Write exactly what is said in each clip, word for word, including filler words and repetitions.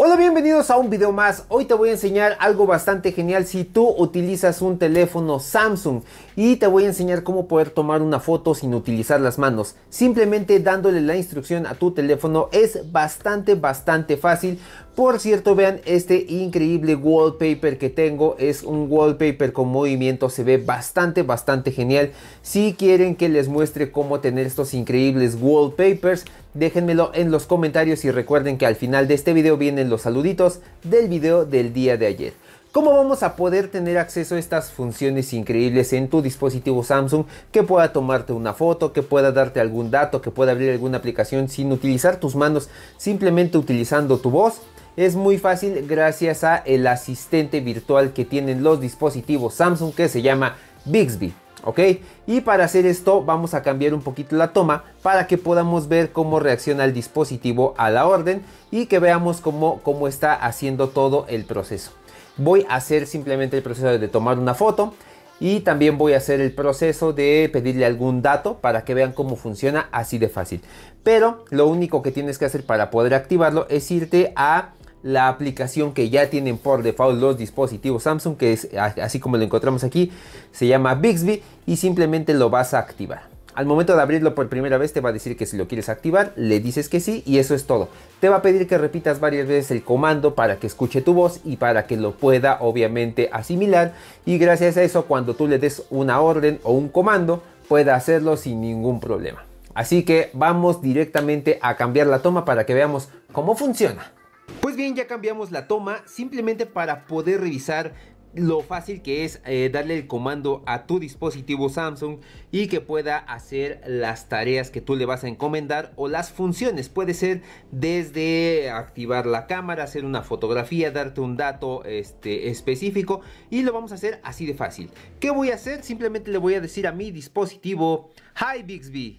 Hola, bienvenidos a un video más. Hoy te voy a enseñar algo bastante genial si tú utilizas un teléfono Samsung, y te voy a enseñar cómo poder tomar una foto sin utilizar las manos. Simplemente dándole la instrucción a tu teléfono es bastante bastante fácil. Por cierto, vean este increíble wallpaper que tengo. Es un wallpaper con movimiento, se ve bastante bastante genial. Si quieren que les muestre cómo tener estos increíbles wallpapers, déjenmelo en los comentarios y recuerden que al final de este video vienen los saluditos del video del día de ayer. ¿Cómo vamos a poder tener acceso a estas funciones increíbles en tu dispositivo Samsung? Que pueda tomarte una foto, que pueda darte algún dato, que pueda abrir alguna aplicación sin utilizar tus manos, simplemente utilizando tu voz. Es muy fácil gracias a el asistente virtual que tienen los dispositivos Samsung, que se llama Bixby. ¿Ok? Y para hacer esto vamos a cambiar un poquito la toma para que podamos ver cómo reacciona el dispositivo a la orden y que veamos cómo, cómo está haciendo todo el proceso. Voy a hacer simplemente el proceso de tomar una foto y también voy a hacer el proceso de pedirle algún dato para que vean cómo funciona así de fácil. Pero lo único que tienes que hacer para poder activarlo es irte a la aplicación que ya tienen por default los dispositivos Samsung, que es así como lo encontramos aquí, se llama Bixby, y simplemente lo vas a activar. Al momento de abrirlo por primera vez te va a decir que si lo quieres activar, le dices que sí y eso es todo. Te va a pedir que repitas varias veces el comando para que escuche tu voz y para que lo pueda obviamente asimilar, y gracias a eso cuando tú le des una orden o un comando pueda hacerlo sin ningún problema. Así que vamos directamente a cambiar la toma para que veamos cómo funciona. Pues bien, ya cambiamos la toma simplemente para poder revisar lo fácil que es eh, darle el comando a tu dispositivo Samsung y que pueda hacer las tareas que tú le vas a encomendar o las funciones. Puede ser desde activar la cámara, hacer una fotografía, darte un dato este, específico, y lo vamos a hacer así de fácil. ¿Qué voy a hacer? Simplemente le voy a decir a mi dispositivo: Hi Bixby,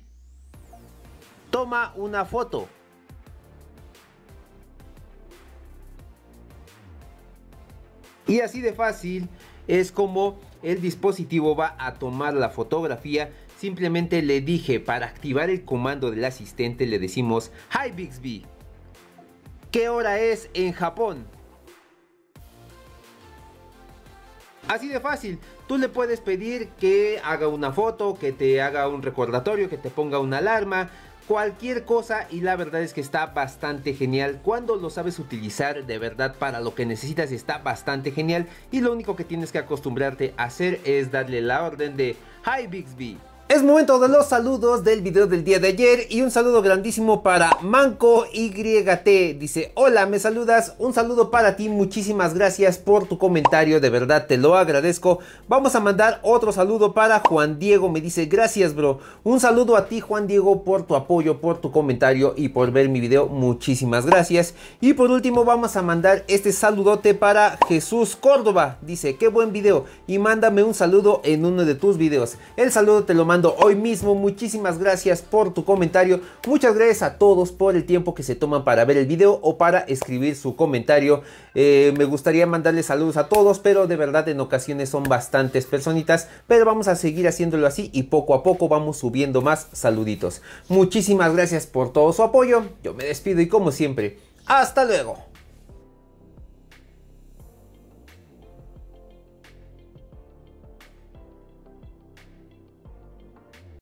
toma una foto. Y así de fácil es como el dispositivo va a tomar la fotografía. Simplemente le dije, para activar el comando del asistente le decimos: Hi Bixby, ¿qué hora es en Japón? Así de fácil. Tú le puedes pedir que haga una foto, que te haga un recordatorio, que te ponga una alarma, cualquier cosa, y la verdad es que está bastante genial. Cuando lo sabes utilizar de verdad para lo que necesitas, está bastante genial, y lo único que tienes que acostumbrarte a hacer es darle la orden de Hi Bixby. Es momento de los saludos del video del día de ayer, y un saludo grandísimo para Manco Y T. Dice: hola, ¿me saludas? Un saludo para ti, muchísimas gracias por tu comentario, de verdad te lo agradezco. Vamos a mandar otro saludo para Juan Diego, me dice: gracias bro. Un saludo a ti, Juan Diego, por tu apoyo, por tu comentario y por ver mi video, muchísimas gracias. Y por último vamos a mandar este saludote para Jesús Córdoba, dice: qué buen video y mándame un saludo en uno de tus videos. El saludo te lo mando hoy mismo, muchísimas gracias por tu comentario. Muchas gracias a todos por el tiempo que se toman para ver el video o para escribir su comentario. eh, me gustaría mandarles saludos a todos, pero de verdad en ocasiones son bastantes personitas, pero vamos a seguir haciéndolo así y poco a poco vamos subiendo más saluditos. Muchísimas gracias por todo su apoyo. Yo me despido y como siempre, hasta luego.